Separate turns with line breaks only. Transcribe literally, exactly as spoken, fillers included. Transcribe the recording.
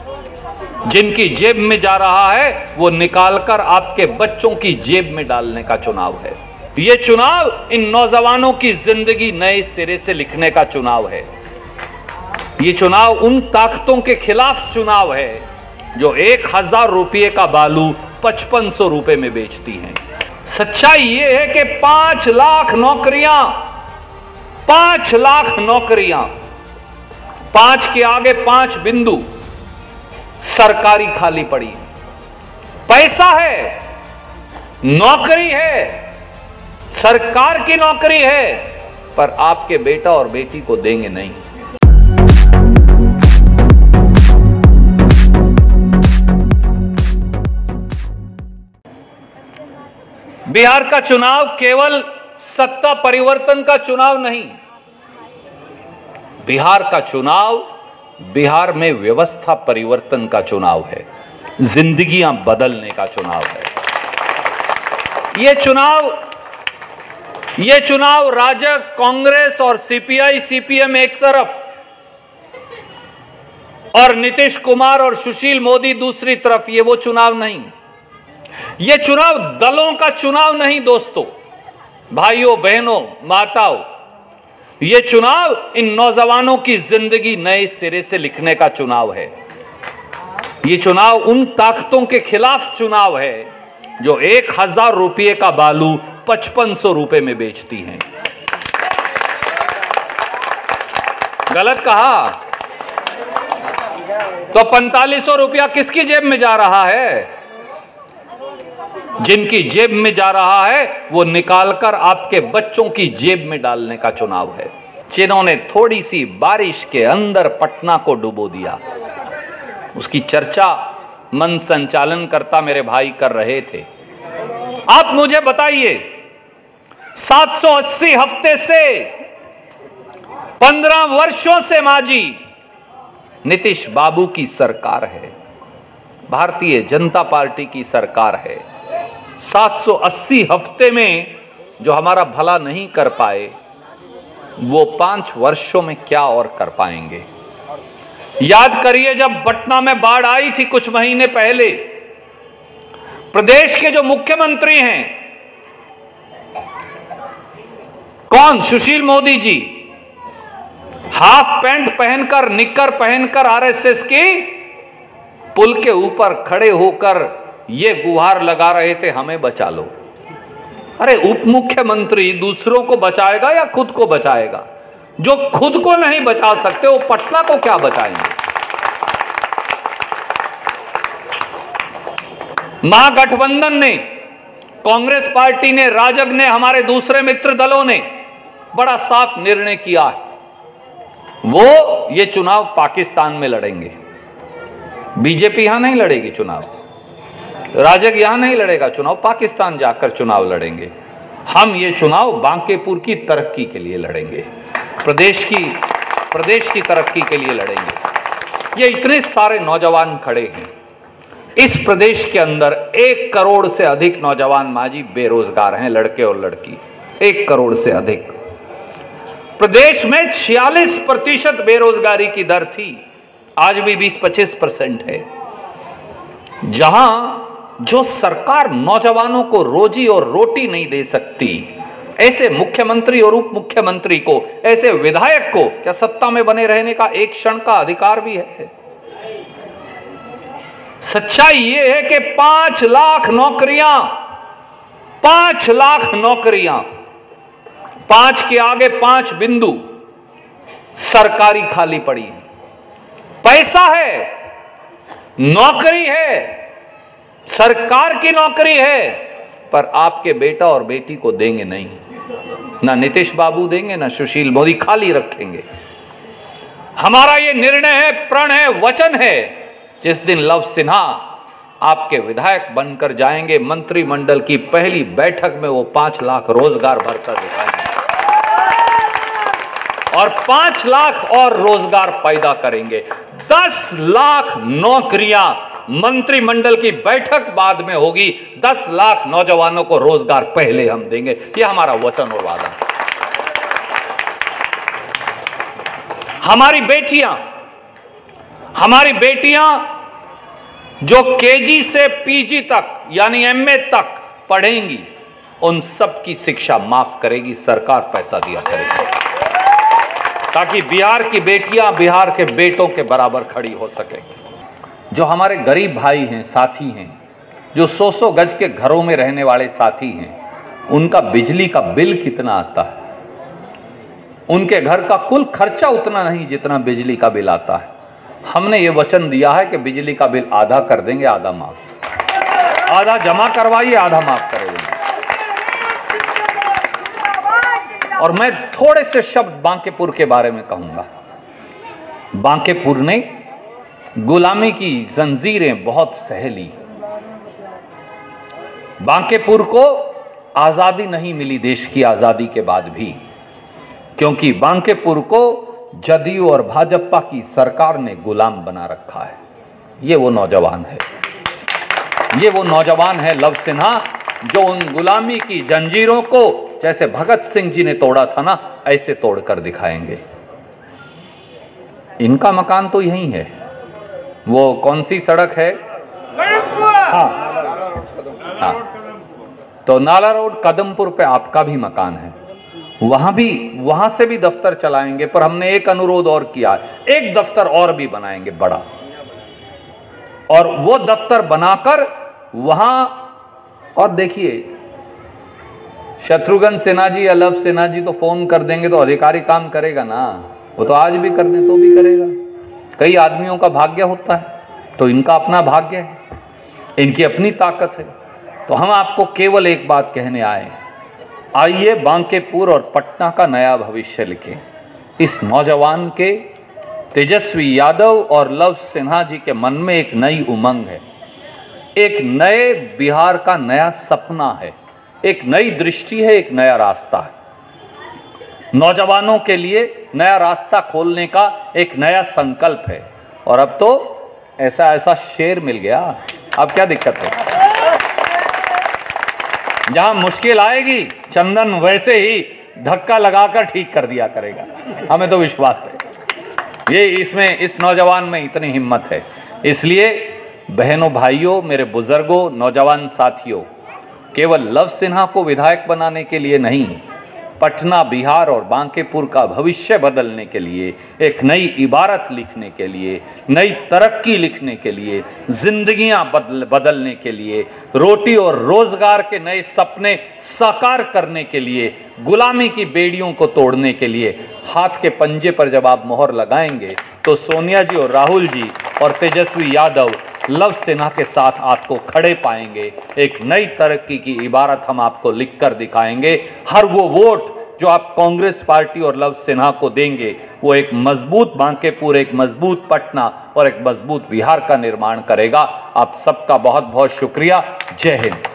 जिनकी जेब में जा रहा है वो निकालकर आपके बच्चों की जेब में डालने का चुनाव है। ये चुनाव इन नौजवानों की जिंदगी नए सिरे से लिखने का चुनाव है। ये चुनाव उन ताकतों के खिलाफ चुनाव है जो एक हजार रुपये का बालू पचपन सौ रुपए में बेचती हैं। सच्चाई ये है कि पांच लाख नौकरियां पांच लाख नौकरियां पांच के आगे पांच बिंदु सरकारी खाली पड़ी। पैसा है, नौकरी है, सरकार की नौकरी है, पर आपके बेटा और बेटी को देंगे नहीं। बिहार का चुनाव केवल सत्ता परिवर्तन का चुनाव नहीं, बिहार का चुनाव बिहार में व्यवस्था परिवर्तन का चुनाव है, जिंदगियां बदलने का चुनाव है। यह चुनाव यह चुनाव राजग, कांग्रेस और सीपीआई सीपीएम एक तरफ और नीतीश कुमार और सुशील मोदी दूसरी तरफ, यह वो चुनाव नहीं। यह चुनाव दलों का चुनाव नहीं दोस्तों, भाइयों बहनों माताओं, यह चुनाव इन नौजवानों की जिंदगी नए सिरे से लिखने का चुनाव है। यह चुनाव उन ताकतों के खिलाफ चुनाव है जो एक हजार रुपये का बालू पचपन सौ रुपए में बेचती हैं। गलत कहा तो पैंतालीस सौ रुपया किसकी जेब में जा रहा है? जिनकी जेब में जा रहा है वो निकालकर आपके बच्चों की जेब में डालने का चुनाव है। जिन्होंने थोड़ी सी बारिश के अंदर पटना को डुबो दिया, उसकी चर्चा मन संचालन करता मेरे भाई कर रहे थे। आप मुझे बताइए, सात सौ अस्सी हफ्ते से पंद्रह वर्षों से माजी नीतीश बाबू की सरकार है, भारतीय जनता पार्टी की सरकार है। सात सौ अस्सी हफ्ते में जो हमारा भला नहीं कर पाए, वो पांच वर्षों में क्या और कर पाएंगे? याद करिए, जब पटना में बाढ़ आई थी कुछ महीने पहले, प्रदेश के जो मुख्यमंत्री हैं, कौन? सुशील मोदी जी, हाफ पैंट पहनकर, निक्कर पहनकर आरएसएस के पुल के ऊपर खड़े होकर ये गुहार लगा रहे थे, हमें बचा लो। अरे उप मुख्यमंत्री दूसरों को बचाएगा या खुद को बचाएगा? जो खुद को नहीं बचा सकते वो पटना को क्या बचाएंगे? महागठबंधन ने, कांग्रेस पार्टी ने, राजग ने, हमारे दूसरे मित्र दलों ने बड़ा साफ निर्णय किया है, वो ये चुनाव पाकिस्तान में लड़ेंगे। बीजेपी यहां नहीं लड़ेगी चुनाव, राजग यहां नहीं लड़ेगा चुनाव, पाकिस्तान जाकर चुनाव लड़ेंगे। हम ये चुनाव बांकेपुर की तरक्की के लिए लड़ेंगे, प्रदेश की प्रदेश की तरक्की के लिए लड़ेंगे। ये इतने सारे नौजवान खड़े हैं, इस प्रदेश के अंदर एक करोड़ से अधिक नौजवान माजी बेरोजगार हैं, लड़के और लड़की, एक करोड़ से अधिक। प्रदेश में छियालीस प्रतिशत बेरोजगारी की दर थी, आज भी बीस पच्चीस परसेंट है। जहां जो सरकार नौजवानों को रोजी और रोटी नहीं दे सकती, ऐसे मुख्यमंत्री और उप मुख्यमंत्री को, ऐसे विधायक को क्या सत्ता में बने रहने का एक क्षण का अधिकार भी है? सच्चाई ये है कि पांच लाख नौकरियां पांच लाख नौकरियां पांच के आगे पांच बिंदु सरकारी खाली पड़ी है। पैसा है, नौकरी है, सरकार की नौकरी है, पर आपके बेटा और बेटी को देंगे नहीं। ना नीतीश बाबू देंगे, ना सुशील मोदी, खाली रखेंगे। हमारा ये निर्णय है, प्रण है, वचन है, जिस दिन लव सिन्हा आपके विधायक बनकर जाएंगे, मंत्रिमंडल की पहली बैठक में वो पांच लाख रोजगार भरकर दिखाएंगे और पांच लाख और रोजगार पैदा करेंगे। दस लाख नौकरियां मंत्रिमंडल की बैठक बाद में होगी, दस लाख नौजवानों को रोजगार पहले हम देंगे। यह हमारा वचन और वादा। हमारी बेटियां हमारी बेटियां जो केजी से पीजी तक यानी एमए तक पढ़ेंगी, उन सब की शिक्षा माफ करेगी सरकार, पैसा दिया करेगी, ताकि बिहार की बेटियां बिहार के बेटों के बराबर खड़ी हो सके। जो हमारे गरीब भाई हैं, साथी हैं, जो सौ सौ गज के घरों में रहने वाले साथी हैं, उनका बिजली का बिल कितना आता है? उनके घर का कुल खर्चा उतना नहीं जितना बिजली का बिल आता है। हमने ये वचन दिया है कि बिजली का बिल आधा कर देंगे, आधा माफ, आधा जमा करवाइए, आधा माफ करेंगे। और मैं थोड़े से शब्द बांकेपुर के बारे में कहूंगा। बांकेपुर ने गुलामी की जंजीरें बहुत सह ली। बांकेपुर को आजादी नहीं मिली देश की आजादी के बाद भी, क्योंकि बांकेपुर को जदयू और भाजपा की सरकार ने गुलाम बना रखा है। ये वो नौजवान है, ये वो नौजवान है लव सिन्हा, जो उन गुलामी की जंजीरों को जैसे भगत सिंह जी ने तोड़ा था ना, ऐसे तोड़कर दिखाएंगे। इनका मकान तो यही है। वो कौन सी सड़क है? हाँ, हाँ, तो नाला रोड कदमपुर पे आपका भी मकान है। वहां भी, वहां से भी दफ्तर चलाएंगे। पर हमने एक अनुरोध और किया, एक दफ्तर और भी बनाएंगे बड़ा, और वो दफ्तर बनाकर वहां, और देखिए शत्रुघ्न सिन्हा जी या लव सिन्हा जी तो फोन कर देंगे तो अधिकारी काम करेगा ना। वो तो आज भी कर दे तो भी करेगा। कई आदमियों का भाग्य होता है, तो इनका अपना भाग्य है, इनकी अपनी ताकत है। तो हम आपको केवल एक बात कहने आए, आइए बांकेपुर और पटना का नया भविष्य लिखें। इस नौजवान के, तेजस्वी यादव और लव सिन्हा जी के मन में एक नई उमंग है, एक नए बिहार का नया सपना है, एक नई दृष्टि है, एक नया रास्ता है। नौजवानों के लिए नया रास्ता खोलने का एक नया संकल्प है। और अब तो ऐसा ऐसा शेर मिल गया, अब क्या दिक्कत है? जहां मुश्किल आएगी, चंदन वैसे ही धक्का लगाकर ठीक कर दिया करेगा, हमें तो विश्वास है। ये इसमें, इस नौजवान में इतनी हिम्मत है। इसलिए बहनों, भाइयों, मेरे बुजुर्गों, नौजवान साथियों, केवल लव सिन्हा को विधायक बनाने के लिए नहीं, पटना, बिहार और बांकेपुर का भविष्य बदलने के लिए, एक नई इबारत लिखने के लिए, नई तरक्की लिखने के लिए, जिंदगियां बदल बदलने के लिए, रोटी और रोजगार के नए सपने साकार करने के लिए, गुलामी की बेड़ियों को तोड़ने के लिए हाथ के पंजे पर जब आप मोहर लगाएंगे, तो सोनिया जी और राहुल जी और तेजस्वी यादव लव सिन्हा के साथ आपको खड़े पाएंगे। एक नई तरक्की की इबारत हम आपको लिखकर दिखाएंगे। हर वो वोट जो आप कांग्रेस पार्टी और लव सिन्हा को देंगे, वो एक मजबूत बांकेपुर, एक मजबूत पटना और एक मजबूत बिहार का निर्माण करेगा। आप सबका बहुत बहुत शुक्रिया। जय हिंद।